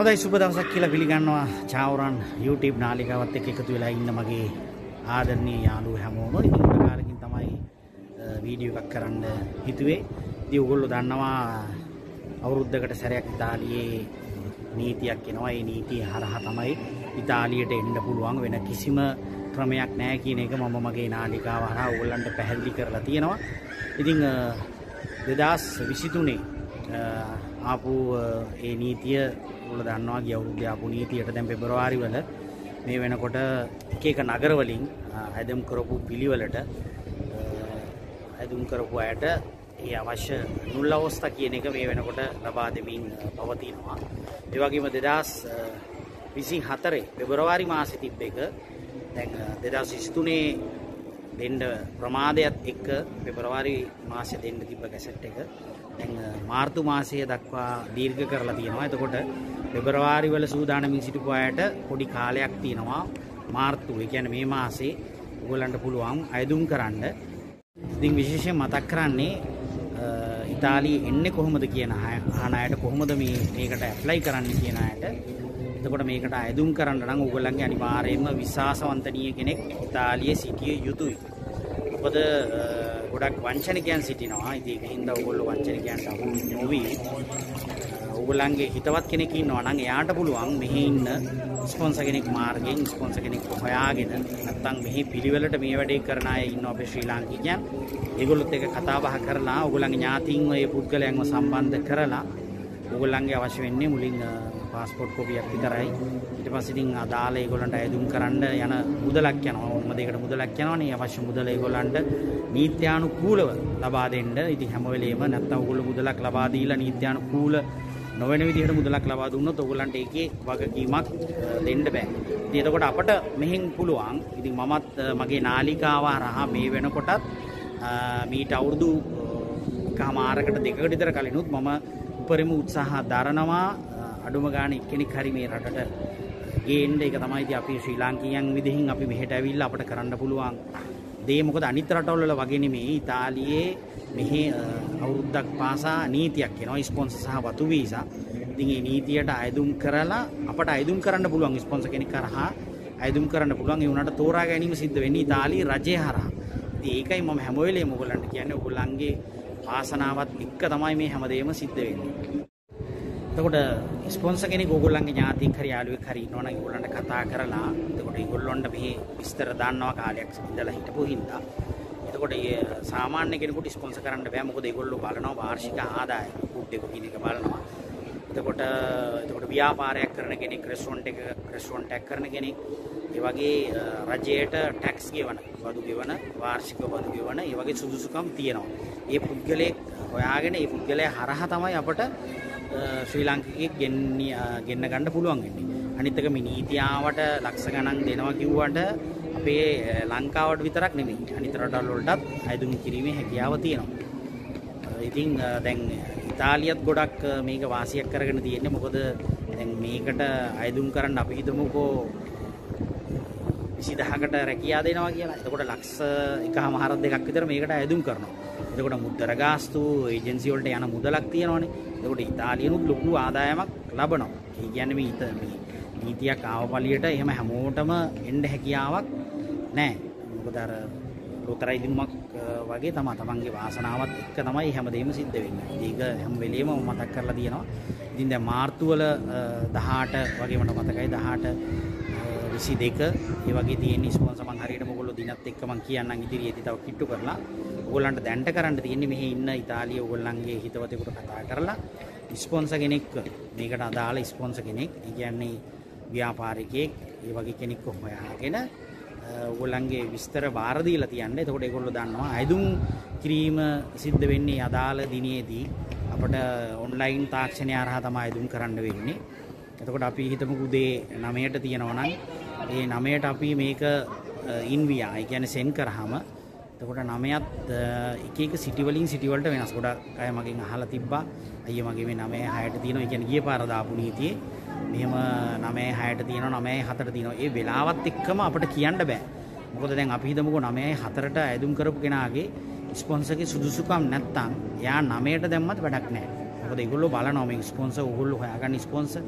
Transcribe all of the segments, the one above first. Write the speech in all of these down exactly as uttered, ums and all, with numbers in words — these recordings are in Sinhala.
හොඳයි සුබ දවසක් කියලා පිළිගන්නවා චාවරන් YouTube නාලිකාවත් එක්ක එකතු වෙලා ඉන්න මගේ ආදරණීය යාළුවෝ හැමෝම. ඉතින් ප්‍රකාරකින් තමයි වීඩියෝ එකක් කරන්න හිතුවේ. ඉතින් ඔයගොල්ලෝ දන්නවා අවුරුද්දකට සැරයක් ඉතාලියේ නීතියක් එනවා. ඒ නීතිය හරහා තමයි ඉතාලියට එන්න පුළුවන්. වෙන කිසිම ක්‍රමයක් නැහැ කියන එක මම මගේ නාලිකාව හරහා ඔයගොල්ලන්ට පැහැදිලි කරලා තියෙනවා. ඉතින් දෙදාස් විසිතුනේ ආපු ඒ නීතිය ඔයගොල්ලෝ දන්නවා ගිය අවුරුද්දේ ආපු නීතියට දැන් පෙබරවාරි වල මේ වෙනකොට එක එක නගර වලින් ඇදම් කරපු පිළිවෙලට ඇදම් කරපු අයට ඒ අවශ්‍ය නුල් අවස්ථා කියන එක මේ වෙනකොට ලබා දෙමින් පවතිනවා. ඒ වගේම දෙදාස් විසිහතරේ පෙබරවාරි මාසෙ තිබ්බ එක දැන් දෙදාස් විසිතුනේ දෙන්න ප්‍රමාදයත් එක්ක පෙබරවාරි මාසෙ දෙන්න තිබ්බ ගැසට් එක දැන් මාර්තු මාසය දක්වා දීර්ඝ කරලා තියෙනවා. එතකොට පෙබරවාරි වල සූදානමින් සිටපු අයට පොඩි කාලයක් තියෙනවා. මාර්තු ඒ කියන්නේ මේ මාසේ ඔයගොල්ලන්ට පුළුවන් අයදුම් කරන්න. ඉතින් විශේෂයෙන් මතක් කරන්නේ ඉතාලියේ එන්නේ කොහොමද කියන අහන අයට කොහොමද මේ මේකට ඇප්ලයි කරන්න කියන අයට. එතකොට මේකට අයදුම් කරන්න නම් ඔයගොල්ලන්ගේ අනිවාර්යයෙන්ම විශ්වාසවන්තනීය කෙනෙක් ඉතාලියේ සිටිය යුතුයි. මොකද ගොඩක් වංචනිකයන් සිටිනවා. ඉතින් ඒකින්ද ඔයගොල්ලෝ වංචනිකයන්ට අහු නොවි ඔයගොල්ලන්ගේ හිතවත් කෙනෙක් ඉන්නවා නම් එයාට පුළුවන් මෙහි ඉන්න ස්පොන්සර් කෙනෙක් මාර්ගයෙන් ස්පොන්සර් කෙනෙක් හොයාගෙන නැත්නම් මෙහි පිළිවෙලට මේ වැඩේ කරන අය ඉන්නවා අපේ ශ්‍රී ලාංකිකයන්. ඒගොල්ලොත් එක්ක කතා බහ කරලා ඔයගොල්ලන්ගේ ඥාතීන්ව ඒ පුද්ගලයන්ව සම්බන්ධ කරලා ඔයගොල්ලන්ගේ අවශ්‍ය වෙන්නේ මුලින් පාස්පෝර්ට් කොපියක් විතරයි. ඊට පස්සේ ඉතින් අදාළ ඒගොල්ලන්ට අයදුම් කරන්න යන මුදලක් යනවා. ඕනම දෙයකට මුදලක් යනවනේ. අවශ්‍ය මුදල ඒගොල්ලන්ට නීත්‍යානුකූලව ලබා දෙන්න. ඉතින් හැම වෙලේම නැත්තම් ඔයගොල්ලෝ මුදලක් ලබා දීලා නීත්‍යානුකූල නොවන විදිහට මුදලක් ලබා දුන්නොත් ඔයගොල්ලන්ට ඒකේ වගකීමක් දෙන්න බෑ. ඉතින් එතකොට අපට මෙහෙන් පුළුවන්. ඉතින් මමත් මගේ නාලිකාව හරහා මේ වෙනකොටත් මීට අවුරුදු එකමාරකට දෙකකට විතර කලිනුත් මම උපරිම උත්සාහ දරනවා අඩුම ගානේ එක්කෙනෙක් හරි මේ රටට ගේන්න. ඒක තමයි ඉතින් අපි ශ්‍රී ලාංකිකයන් විදිහින් අපි මෙහෙට ඇවිල්ලා අපිට කරන්න පුළුවන් දේ. මොකද අනිත් රටවල වගේ නෙමෙයි ඉතාලියේ මෙහි අවුරුද්දක් පාසා නීතියක් එනවා ස්පොන්සර් සහ වතු වීසා. ඉතින් මේ නීතියට අයදුම් කරලා අපට අයදුම් කරන්න පුළුවන් ස්පොන්සර් කෙනෙක් කරහා අයදුම් කරන්න පුළුවන්. ඒ උනාට තෝරා ගැනීම සිද්ධ වෙන්නේ ඉතාලියේ රජය හරහා. ඉතින් ඒකයි මම හැම වෙලේම ඔයගොල්ලන්ට කියන්නේ ඔයගොල්ලන්ගේ ආසනාවත් එක්ක තමයි මේ හැමදේම සිද්ධ වෙන්නේ. එතකොට ස්පොන්සර් කෙනෙක් ඔයගොල්ලන්ගේ ඥාතීන් හරි යාළුවෙක් හරි ඉන්නවනම් ඒගොල්ලන්ට කතා කරලා එතකොට ඒගොල්ලොන්ට මේ විස්තර දාන්නවා කාලයක් ඉඳලා හිටපු හින්දා. එතකොට ඒ සාමාන්‍ය කෙනෙකුට ස්පොන්සර් කරන්න බෑ. මොකද ඒගොල්ලෝ බලනවා වාර්ෂික ආදායම ෆුඩ් එක කියන එක බලනවා. එතකොට එතකොට ව්‍යාපාරයක් කරන කෙනෙක් රෙස්ටොරන්ට් එක රෙස්ටොරන්ට් එකක් කරන කෙනෙක් ඒ වගේ රජයට ටැක්ස් ගෙවන බදු ගෙවන වාර්ෂික බදු ගෙවන ඒ වගේ සුදුසුකම් තියෙනවා. ඒ පුද්ගලයෙක් හොයාගෙන ඒ පුද්ගලයා හරහා තමයි අපට ශ්‍රී ලාංකිකයෙක් ගෙන්න ගන්න පුළුවන් වෙන්නේ. අනිත් එක මේ නීතියාවට ලක්ෂ ගණන් දෙනවා කිව්වට අපේ ලංකාවට විතරක් නෙමෙයි අනිත් රටවල් වලටත් අයදුම් කිරීමේ හැකියාව තියෙනවා. ඉතින් දැන් ඉතාලියත් ගොඩක් මේක වාසියක් කරගෙන තියෙන්නේ. මොකද දැන් මේකට අයදුම් කරන්න අපි හිතමුකෝ විසිදහකට රැකියා දෙනවා කියලා. එතකොට ලක්ෂ එකමාරක් දෙකක් විතර මේකට අයදුම් කරනවා. එතකොට මුද්දර ගාස්තු ඒජන්සි වලට යන මුදලක් තියෙනවනේ. එතකොට ඉතාලියනුත් ලොකු ආදායමක් ලබනවා. ඒ කියන්නේ මේ මේ නීතියක් ආවපලියට එහෙම හැමෝටම එන්න හැකියාවක් නැහැ. මොකද අර ලෝතරයි දිනුමක් වගේ තමයි තමන්ගේ වාසනාවත් එක්ක තමයි හැමදේම සිද්ධ වෙන්නේ. ඒක හැම වෙලෙම මතක් කරලා තියෙනවා. ඉතින් දැන් මාර්තු වල දහඅට වගේ මට මතකයි දහඅට විසිදෙක ඒ වගේ තියෙන ස්පොන්සර් මං හරියට මොකල්ලෝ දිනත් එක්ක මං කියන්නම් ඉදිරියේදී තව කිට්ටු කරලා ඔයගොල්ලන්ට දැන්ට කරන්න තියෙන්නේ මෙහි ඉන්න ඉතාලිය ඔයගොල්ලන්ගේ හිතවතෙකුට කතා කරලා ස්පොන්සර් කෙනෙක් මේකට අදාළ ස්පොන්සර් කෙනෙක් ඒ කියන්නේ ව්‍යාපාරිකයෙක් ඒ වගේ කෙනෙක්ව හොයාගෙන ඔයගොල්ලන්ගේ විස්තර බාර දීලා තියන්න. එතකොට ඒගොල්ලෝ දන්නවා අයදුම් කිරීම සිද්ධ වෙන්නේ අදාළ දිනේදී අපිට ඔන්ලයින් තාක්ෂණය හරහා තමයි අයදුම් කරන්න වෙන්නේ. එතකොට අපි හිතමු උදේ නවයට තියෙනවා නම් ඒ නවයට අපි මේක ඉන්වියා ඒ කියන්නේ සෙන්ඩ් කරාම එතකොට නවයත් එක එක සිටි වලින් සිටි වලට වෙනස්. ගොඩක් අය මගෙන් අහලා තිබ්බා අයියා මගේ මේ නවය හයට තියෙනවා. ඒ කියන්නේ ගිය පාර දාපු නීතියේ මෙහෙම නවය හයට තියෙනවා නවය හතට තියෙනවා. ඒ වෙලාවත් එක්කම අපිට කියන්න බෑ. මොකද දැන් අපි හිතමුකෝ නවය හතරට අයදුම් කරපු කෙනාගේ ස්පොන්සර්ගේ සුදුසුකම් නැත්තම් එයා නවයට දැම්මත් වැඩක් නැහැ. මොකද ඒගොල්ලෝ බලනවා මේ ස්පොන්සර් ඕගොල්ලෝ හොයාගන්න ස්පොන්සර්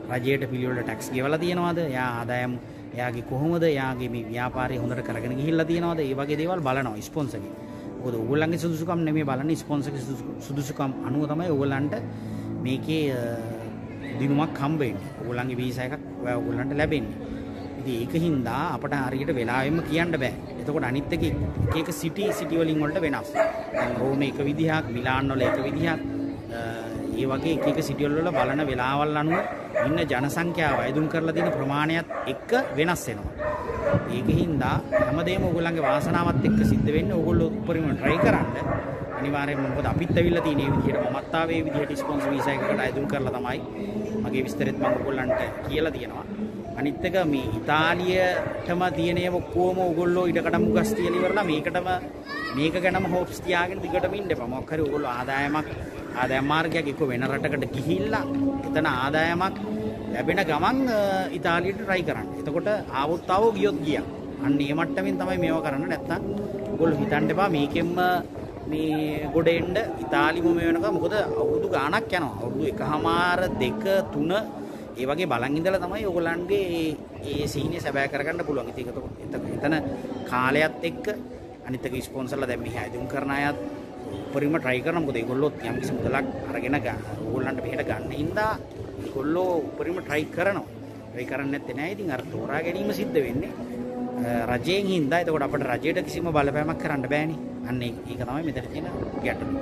රජයට පිළිවෙලට ටැක්ස් ගෙවලා තියෙනවද? එයා ආදායම් එයාගේ කොහොමද? එයාගේ මේ ව්‍යාපාරය හොඳට කරගෙන ගිහිල්ලා තියෙනවද? ඒ වගේ දේවල් බලනවා ස්පොන්සර්ගේ. මොකද ඕගොල්ලන්ගේ සුදුසුකම් නෙමෙයි බලන්නේ ස්පොන්සර්ගේ සුදුසුකම් අනුව තමයි ඕගොල්ලන්ට මේකේ දිනුමක් හම්බ වෙන්නේ. ඕගොල්ලන්ගේ වීසා එකක් ඕගොල්ලන්ට ලැබෙන්නේ. ඉතින් ඒකින්ද අපට හරියට වෙලාවෙම කියන්න බෑ. එතකොට අනිත් එක එක එක සිටි සිටි වලින් වලට වෙනස්. දැන් රෝමේ එක විදිහක්, මිලාන් වල එක විදිහක්, ඒ වගේ එක එක සිටි වල බලන වෙලාවල් අනුව ඉන්න ජන සංඛ්‍යාව අයදුම් කරලා තියෙන ප්‍රමාණයත් එක්ක වෙනස් වෙනවා. ඒකින්ද හැමදේම ඕගොල්ලන්ගේ වාසනාවත් එක්ක සිද්ධ වෙන්නේ ඕගොල්ලෝ උඩරිම try කරන්න. අනිවාර්යයෙන්ම මොකද අපිත් ඇවිල්ලා තියෙන මේ විදිහට මමත් ආවේ මේ විදිහට ස්පොන්සර් වීසා එකකට අයදුම් කරලා තමයි. මගේ විස්තරෙත් මම ඕගොල්ලන්ට කියලා තියෙනවා. අනිත් එක මේ ඉතාලියටම තියෙන ඒවා ඔක්කොම ඕගොල්ලෝ ඉඩකඩම් ගස් තියලා ඉවරලා මේකටම මේක ගැනම හොප්ස් තියාගෙන දිගටම ඉන්න එපා. මොකක් හරි ඕගොල්ලෝ ආදායමක් ආදායම් මාර්ගයක් එක්ක වෙන රටකට ගිහිල්ලා එතන ආදායමක් ලැබෙන ගමන් ඉතාලියට try කරන්න. එතකොට ආවොත් ආවෝ ගියොත් ගියා. අන්න ඒ මට්ටමින් තමයි මේවා කරන්න. නැත්තම් ඕගොල්ලෝ හිතන්න එපා මේකෙන්ම මේ ගොඩ එන්න ඉතාලියම මේ වෙනකම්. මොකද අවුරුදු ගාණක් යනවා. අවුරුදු එකහමාර දෙක තුන ඒ වගේ බලන් ඉඳලා තමයි ඕගොල්ලන්ගේ ඒ සීනිය සැබෑ කරගන්න පුළුවන්. ඉතින් ඒක එතන කාලයත් එක්ක අනිත් එක ස්පොන්සර්ලා දැන් මෙහි අයදුම් කරන අයත් උපරිම try කරනවා. මොකද ඒගොල්ලෝ යම් කිසි මුදලක් අරගෙන ගන්න ඕගොල්ලන්ට මෙහෙට ගන්න හින්දා ඒගොල්ලෝ උපරිම try කරනවා. try කරන්නේ නැත්තේ නෑ. ඉතින් අර තෝරා ගැනීම සිද්ධ වෙන්නේ රජයෙන් හින්දා. එතකොට අපිට රජයට කිසිම බලපෑමක් කරන්න බෑනේ. අන්න ඒක තමයි මෙතන තියෙන ගැටලුව.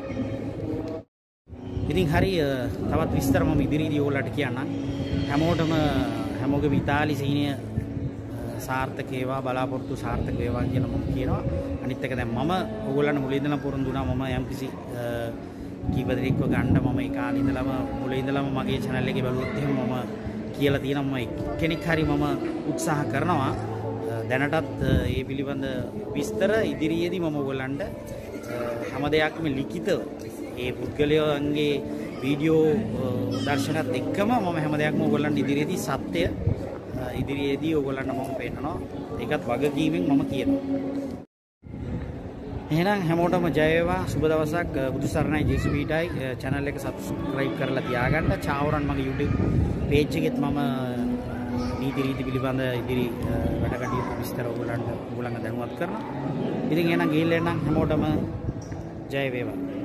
ඉතින් හරි තවත් විස්තර මම ඉදිරියේදී ඕගොල්ලන්ට කියන්නම්. හැමෝටම හැමෝගේම ඉතාලි සීනිය සාර්ථක වේවා, බලාපොරොත්තු සාර්ථක වේවා කියලා මම කියනවා. අනිත් එක දැන් මම ඕගොල්ලන්ට මුලින් ඉඳලා පුරුදු වුණා. මම යම්කිසි කීප දෙනෙක්ව ගන්න මම ඒ කාලේ ඉඳලම මුලින් ඉඳලම මගේ channel එකේ බලුවොත් එහෙම මම කියලා තියෙනවා මම කෙනෙක් හරි මම උත්සාහ කරනවා. දැනටත් මේ පිළිබඳ විස්තර ඉදිරියේදී මම ඕගොල්ලන්ට හැම දෙයක්ම ලිඛිතව ඒ පුද්ගලයන්ගේ වීඩියෝ දර්ශනත් එක්කම මම හැම දෙයක්ම ඕගොල්ලන්ට ඉදිරියේදී සත්‍ය ඉදිරියේදී ඕගොල්ලන්ට මම පෙන්නනවා. ඒකත් වගකීමෙන් මම කියනවා. එහෙනම් හැමෝටම ජය වේවා. සුබ දවසක්. බුදු සරණයි. ජේසුස්පීටයි. channel එක subscribe කරලා තියාගන්න. චාවරන් මගේ YouTube page එකෙත් මම නීති රීති පිළිබඳ ඉදිරි වැඩ කටයුතු විස්තර ඕගොල්ලන්ට ඕගොල්ලන්ව දැනුවත් කරනවා. ඉතින් එහෙනම් ගිහිල්ලා එන්නම් හැමෝටම ජය වේවා.